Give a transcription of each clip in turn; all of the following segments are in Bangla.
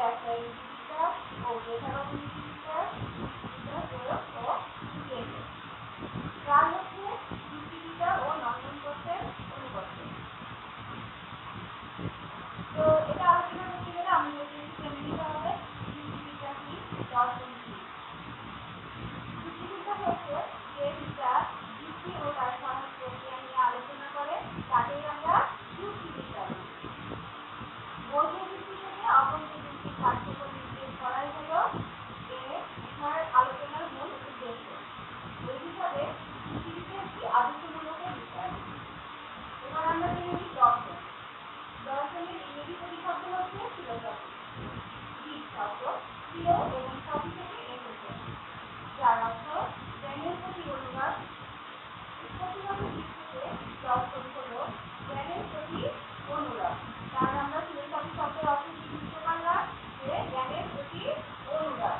গ্যাসোলিন ও এথানল প্রয়োগ ও কেন্দ্র। তার মধ্যে যুক্তিবিদ্যা ও নন্দন তত্ত্বের অনুগত। তো এটা আলোচনা করতে গেলে আমাদের জেনে নিতে হবে যুক্তিবিদ্যা কি, দর্শন কি। যুক্তিবিদ্যা হচ্ছে যে বিদ্যা যুক্তি ও তার সহজ প্রক্রিয়া নিয়ে আলোচনা করে তাকেই আমরা যুক্তিবিদ্যা বলি। বৈধ যুক্তি থেকে অবৈধ যুক্তির পার্থক্য নির্দেশ করাই হলো এখানে আলোচনার মূল উদ্দেশ্য। এই হিসাবে যুক্তিবিদ্যা একটি আদর্শমূলক বিষয়। এবার আমরা জেনে নিই দর্শন। দর্শনের ইংরেজি পরিশব্দ হচ্ছে ফিলোসফি। গ্রিক শব্দ ফিলো এবং সফি থেকে এসেছে, যার অর্থ জ্ঞানের প্রতি অনুরাগ। উৎপত্তিগত দিক থেকে দর্শন হল জ্ঞানের প্রতি অনুরাগ। তার আমরা ফিলোসফি শব্দের অর্থ কি বুঝতে পারলাম, যে জ্ঞানের প্রতি অনুরাগ।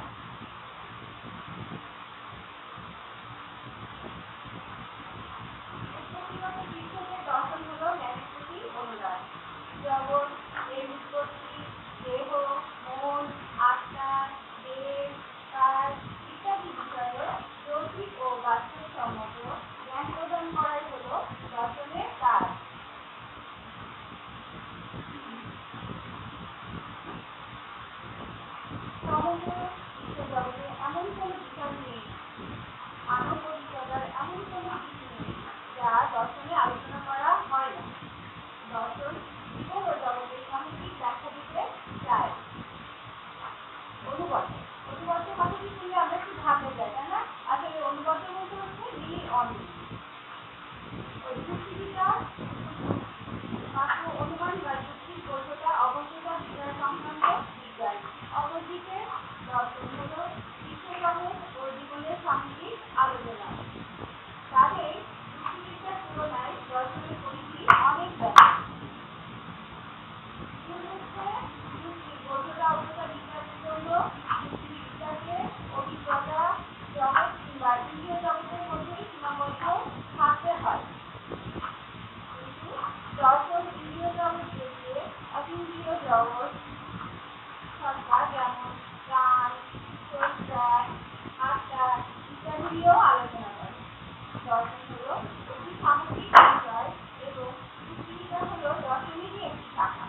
উৎপত্তিগত দিক থেকে দর্শন হল জ্ঞানের প্রতি অনুরাগ। জগৎ, এর উৎপত্তি, দেহ, মন, আত্মা, দেশ, কাল ইত্যাদি বিষয়ে যৌক্তিক ও বাস্তবসম্মত জ্ঞান প্রদান করাই হল দর্শনের কাজ। সমগ্র বিশ্বজগতে এমন কোনো বিষয় নেই, মানব অভিজ্ঞতার এমন কোনো কিছু নেই যা দর্শনে আলোচনা করা হয় না। দর্শন জীবন ও জগতের সামগ্রিক ব্যাখ্যা দিতে চায়। অনুবদ্ধ কথাটি শুনলে আমরা একটু ভাবতে যাই, তাই না? আসলে অনুবদ্ধ বলতে হচ্ছে মিল অমিল। ওই যুক্তিবিদ্যা মাত্র অনুমান বা যুক্তির বৈধতা অবৈধতা বিষয় সংক্রান্ত বিজ্ঞান। অপরদিকে দর্শন হল বিশ্বজগৎ ও জীবনের সামগ্রিক আলোচনা। তাদের যুক্তিবিদ্যার তুলনায় দর্শনের পরিধি অনেক ব্যাপক। যুক্তির বৈধতা অবৈধতা বিচারের জন্য যুক্তিবিদ্যাকে অভিজ্ঞতা জগৎ কিংবা ইন্দ্রিয় জগতের মধ্যেই সীমাবদ্ধ থাকতে হয়। কিন্তু দর্শন ইন্দ্রিয় জগৎ পেরিয়ে অতীন্দ্রিয় জগৎ সত্তা যেমন প্রাণ, চৈত্রায়, আত্মা ইত্যাদি নিয়েও আলোচনা করে। দর্শন হল একটি সামগ্রিক বিষয় এবং যুক্তিবিদ্যা হল দর্শনেরই একটি শাখা।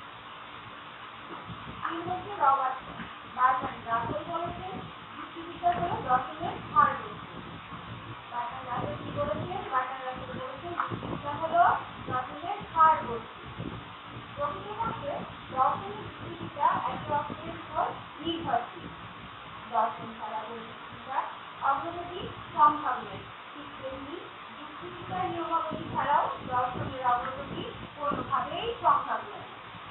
ইংরেজি রবার্ট বার্ট্রান্ড রাসেল বলেছেন, যুক্তিবিদ্যা হল দর্শনের সারবস্তু। বার্ট্রান্ড রাসেল কি বলেছেন? বার্ট্রান্ড রাসেল বলেছেন যুক্তিবিদ্যা হল দর্শনের সারবস্তু। প্রকৃতপক্ষে দর্শন ও যুক্তিবিদ্যা একে অপরের উপর নির্ভরশীল। দর্শন ছাড়া যুক্তিবিদ্যার অগ্রগতি সম্ভব নয়। ঠিক তেমনি যুক্তিবিদ্যার নিয়মাবলী ছাড়াও দর্শনের অগ্রগতি কোনোভাবেই সম্ভব নয়।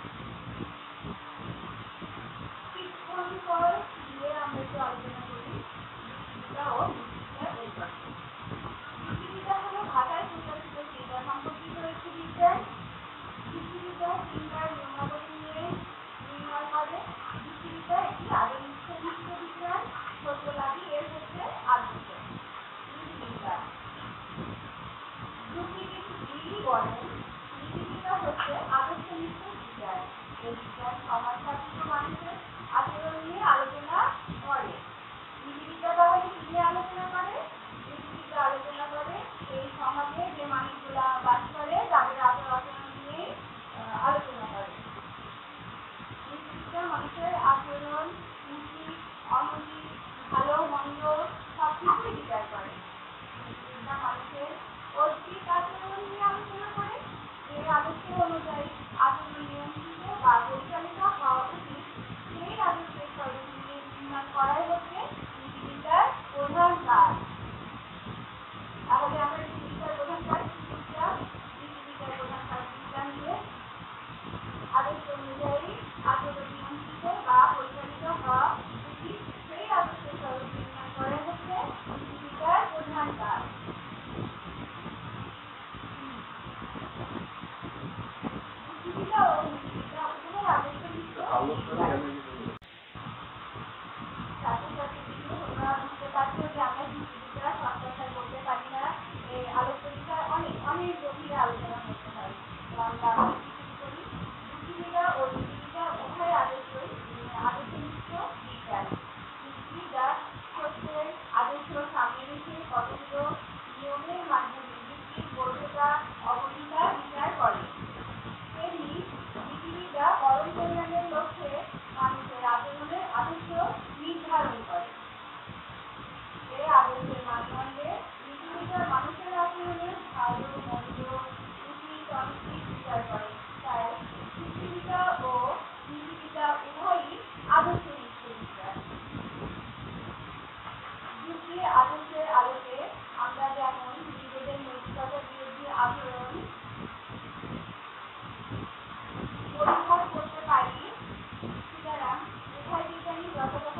পর দিয়ে আমরা একটু আলোচনা করি যুক্তিবিদ্যা ও যুক্তিবিদ্যার বৈশিষ্ট্য। যুক্তিবিদ্যা হল ভাষায় প্রচলিত চিন্তা সম্পর্কিত একটি বিজ্ঞান। যুক্তিবিদ্যা চিন্তার নিয়মাবলী নিয়ে নির্ণয় করে। যুক্তিবিদ্যা একটি আদর্শনিষ্ঠ বিজ্ঞান, সত্যবাদী এর হচ্ছে আদর্শ। নীতিবিদ্যা যুক্তিবিদ লিলি বলেন, নীতিবিদ্যা হচ্ছে আদর্শনিষ্ঠ বিজ্ঞান। এই বিজ্ঞান সমাজ স্থাপিত মানুষের আচরণ নিয়ে আলোচনা করে। নীতিবিদ্যা তাহলে কি নিয়ে আলোচনা করে? নীতিবিদ্যা আলোচনা করে এই সমাজে যে মানুষগুলা বাস করে তাদের আচরণ নিয়ে আলোচনা করে। নীতিবিদ্যা মানুষের আচরণ, উচিত অনুচিত, ভালো মন্দ সবকিছুই বিচার করে। নীতিবিদ্যা মানুষের ঐচ্ছিক আচরণ নিয়ে আলোচনা করে, যে আদর্শ অনুযায়ী আচরণ নিয়ন্ত্রিত বা পরিচালিত হওয়া উচিত সেই আদর্শের সর্বজনীন নির্মাণ করাই হচ্ছে নীতিবিদ্যার প্রধান কাজ। তাহলে আমরা নীতিবিদ্যার প্রধান কাজ কি বুঝলাম? নীতিবিদ্যার প্রধান কাজ বিজ্ঞানকে আদর্শ অনুযায়ী আচরণ নিয়ন্ত্রিত বা পরিচালিত হওয়া উচিত সেই আদর্শের সর্বজনীন নির্মাণ করাই হচ্ছে নীতিবিদ্যার প্রধান কাজ। যুক্তিবিদ্যা ও নীতিবিদ্যা উভয় আদর্শনিষ্ঠ ছাত্রছাত্রীবৃন্দ, তোমরা বুঝতে পারছো যে আমরা যুক্তিবিদ্যা সব কথায় বলতে পারি না। এই আলোচ্য বিষয় অনেক অনেক গভীরে আলোচনা করতে হয়। তো আমরা করি যুক্তিবিদ্যা ও নীতিবিদ্যা উভয় আদর্শই পরম কল্যাণের লক্ষ্যে মানুষের আচরণের আদর্শ নির্ধারণ করে। এই আদর্শের মানদণ্ডে নীতিবিচার মানুষের আচরণের ভালো মন্দ উচিত অনুচিত বিচার করে। তাই যুক্তিবিচার ও নীতিবিচার উভয়ই আদর্শ নীতিবিচার। যুক্তি আদর্শের আলোকে আমরা যেমন নিজেদের নৈতিকতা বিরোধী আচরণ পরিহার করতে পারি, সুতরাং উভয় বিজ্ঞানী যথাযথ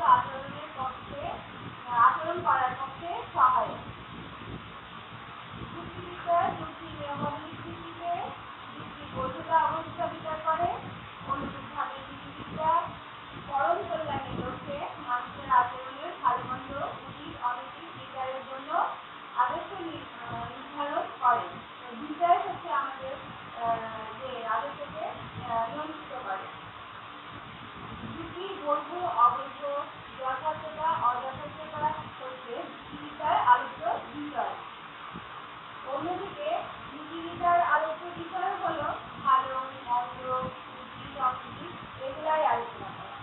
আচরণ করার পক্ষে সহায়ক। যুক্তিবিদ্যার যুক্তি নিয়মাবলীর ভিত্তিতে যুক্তির বৈধতা অবৈধতা বিচার করে। অনুরূপভাবে নীতিবিদ্যা পরম কল্যাণের লক্ষ্যে মানুষের আচরণের ভালো মন্দ উচিত অনুচিত বিচারের জন্য আদর্শ নির্ধারণ করে। বিচার হচ্ছে আমাদের যে আদর্শকে নিয়ন্ত্রিত করে। যুক্তির বৈধ অবৈধ যথার্থতা অযথার্থতা হচ্ছে যুক্তিবিদ্যার আলোচ্য বিষয়। অন্যদিকে নীতিবিদ্যার আলোচ্য বিষয় হলো ভালো মন্দ উচিত অনুচিত এগুলাই আলোচনা করা।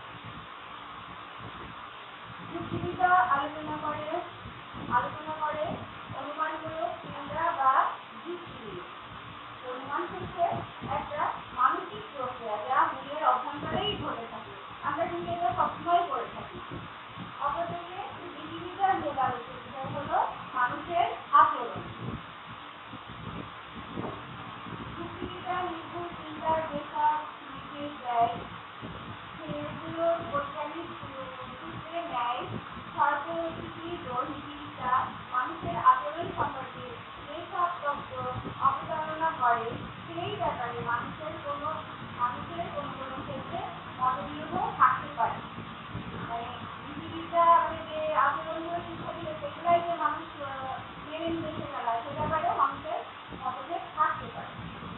যুক্তিবিদ্যা আলোচনা করে অনুমানমূলক চিন্তা বা যুক্তি। অনুমান হচ্ছে একটা মানসিক প্রক্রিয়া যা মনের অভ্যন্তরেই ঘটে থাকে। আমরা কিন্তু এটা সবসময় করে থাকি। অপরদিকে নীতিবিদ্যার মূল আলোচ্য বিষয় হলো মানুষের আচরণ। যুক্তিবিদ্যা নির্ভুল চিন্তার যেসব নির্দেশ দেয় সেগুলো বৈজ্ঞানিক সূত্রের ন্যায় সর্বস্বীকৃত নীতিবিদ্যা মানুষের আচরণ সম্পর্কে যেসব তত্ত্ব অবতারণা করে সেই ব্যাপারে মানুষের কোনো ক্ষেত্রে মতবিরোধ থাকতে পারে। মানে নীতিবিদ্যা আমাদের যে আচরণগুলো শিক্ষা দিলে সেগুলাই যে মানুষ মেনে নিতে চালায় সে ব্যাপারেও মানুষের মতভেদ থাকতে পারে।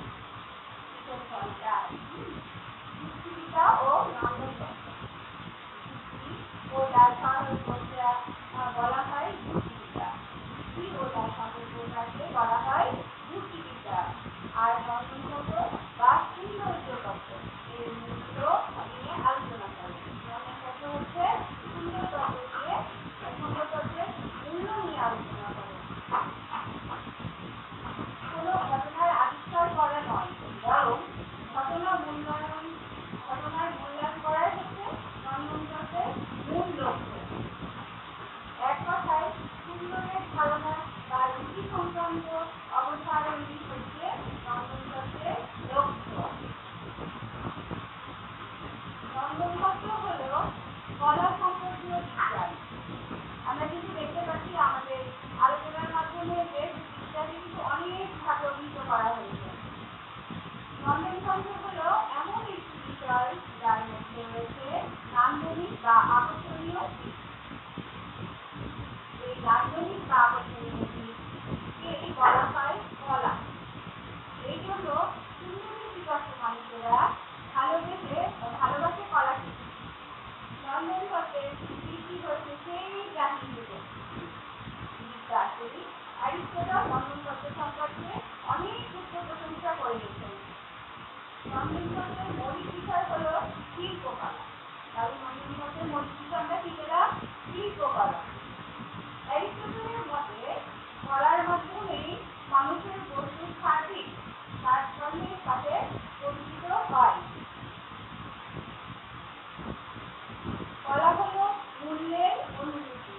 যুক্তিবিদ্যা ও নন্দনতত্ত্ব। যুক্তি ও তার সহায়ক প্রক্রিয়া বলা হয় যুক্তিবিদ্যা। যুক্তি ও তার সহায়ক প্রক্রিয়াকে বলা হয় যুক্তিবিদ্যা। আর নন্দনতত্ত্ব বা সৌন্দর্য তত্ত্ব এর মূল্য নিয়ে আলোচনা করে। নন্দনতত্ত্ব হচ্ছে সুন্দর তত্ত্বের মূল্য নিয়ে আলোচনা করে। কোনো ঘটনার আবিষ্কার করা নয়, বরং ঘটনার মূল্যায়ন করাই হচ্ছে নন্দনতত্ত্বের মূল লক্ষ্য। এক কথায় সুন্দরের ধারণা বা রুচি সংক্রান্ত অবধারণই হচ্ছে নন্দনতত্ত্বের লক্ষ্য। নন্দনতত্ত্ব হলো কলা সম্পর্কীয় বিজ্ঞান। আমরা কিন্তু দেখতে পাচ্ছি আমাদের আলোচনার মাধ্যমে যে বিজ্ঞানকে কিন্তু অনেক ভাবে অভিহিত করা হয়েছে। নন্দনতন্ত্র হলো এমন একটি বিষয় যার মধ্যে রয়েছে নান্দনিক বা আকর্ষণীয় দিক। এই নান্দনিক বা আকর্ষণীয় দিককেই বলা হয় কলা। এই জন্য সুন্দরী বিকষ্ট মানুষেরা ভালোবাসে কলাকে। নন্দনতত্ত্বের সৃষ্টি হয়েছে সেই প্রাচীন যুগে। অ্যারিস্টটল নন্দনতত্ত্ব সম্পর্কে অনেক সূত্র প্রশংসা করে গেছেন। নন্দনতত্ত্বের মৌলিক বিষয় হলো শিল্পকলা। তাহলে নন্দনতত্ত্বের মৌলিক বিষয় আমরা কি পেলাম? শিল্পকলা। অ্যারিস্টটলের মতে কলার মাধ্যমেই মানুষের বস্তুর সার্বিক তারতম্যের সাথে পরিচিত হয়। কলা হলো মূল্যের অনুলিপি।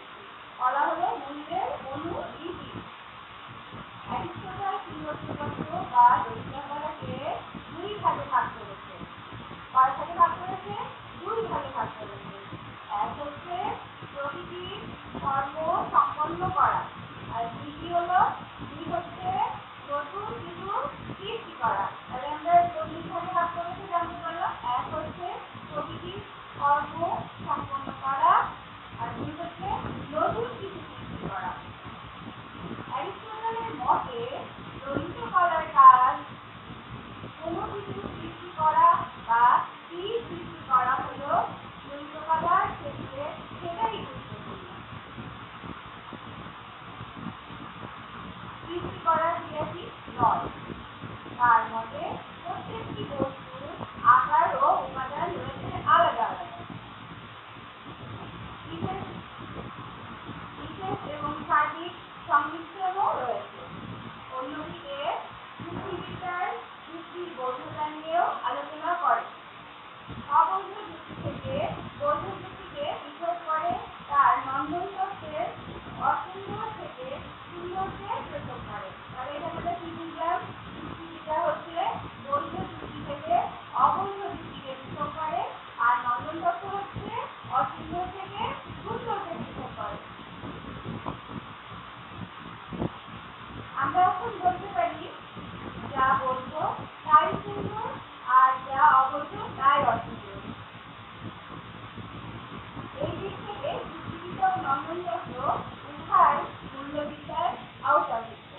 অ্যারিস্টটল কিংবদন্তি বা দর্শন কলাকে দুই ভাগে ভাগ করেছে। কয় ভাগে ভাগ করেছে? দুই ভাগে ভাগ করেছে। এক হচ্ছে প্রকৃতির কর্ম সম্পন্ন করা, আর দুই হচ্ছে নতুন কিছু সৃষ্টি করা। তাহলে আমরা দুই ভাগে ভাগ করেছে জানতে পারলাম। এক হচ্ছে প্রকৃতির কর্ম সম্পন্ন করা, আর দুই হচ্ছে নতুন কিছু সৃষ্টি করা। অ্যারিস্টটলের মতে দৈহিক কলার কাজ কোনো কিছু সৃষ্টি করা বা কি সৃষ্টি করা হলো দৈহিক কলার ক্ষেত্রে সেটাই গুরুত্বপূর্ণ। সৃষ্টি করা ক্রিয়াটি নয়। তার মতে প্রত্যেকটি বস্তুর আকার ও উপাদান অবৈধ যুক্তি থেকে বৈধ যুক্তিকে পৃথক করে তার নন্দন তত্ত্বের অসুন্দর থেকে সুন্দরকে পৃথক করে। তাহলে এখানে আমরা কি বুঝলাম? যুক্তিবিদ্যা হচ্ছে বৈধ যুক্তি থেকে অবৈধ যুক্তিকে পৃথক করে, আর নন্দন তত্ত্ব হচ্ছে অসুন্দর থেকে সুন্দরকে পৃথক করে। আমরা এখন বলতে পারি যা বৈধ তাই সুন্দর, আর যা অবৈধ তাই অসুন্দর। এই দিক থেকে যুক্তিবিদ্যা ও নন্দন তত্ত্ব উভয় মূল্যবিদ্যার আওতাভুক্ত।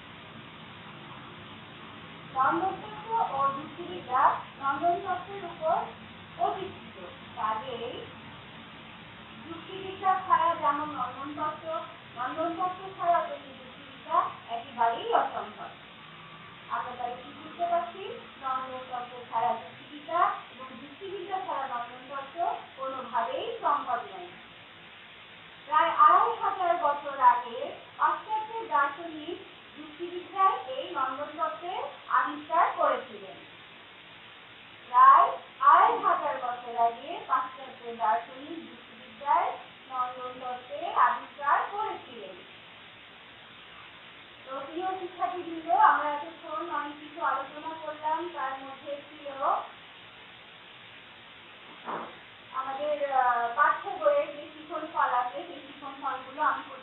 নন্দন তত্ত্ব ও যুক্তিবিদ্যা নন্দন তত্ত্বের উপর প্রতিষ্ঠিত, কাজেই যুক্তিবিদ্যা ছাড়া যেমন নন্দন তত্ত্ব ছাড়া তেমনি যুক্তিবিদ্যা একেবারেই অসম্ভব। আমরা তাই কি বুঝতে পারছি? নন্দন তত্ত্ব ছাড়া যুক্তিবিদ্যা এবং যুক্তিবিদ্যা ছাড়া নন্দন তত্ত্ব কোনোভাবেই সম্ভব নয়। প্রায় ২৫০০ বছর আগে পাশ্চাত্যের দার্শনিক যুক্তিবিদ্যায় এই নন্দন তত্ত্বের আবিষ্কার করেছিলেন। প্রায় ২৫০০ বছর আগে পাশ্চাত্যের দার্শনিক যুক্তিবিদ্যায় নন্দন তত্ত্বের আবিষ্কার করেছিলেন। তো প্রিয় শিক্ষার্থীবৃন্দ, আমরা এতক্ষণ অনেক কিছু আলোচনা করলাম। তার মধ্যে ছিল আমাদের পাঠ্য বইয়ের যে শিখন ফল আছে, সেই শিখন ফলগুলো আমি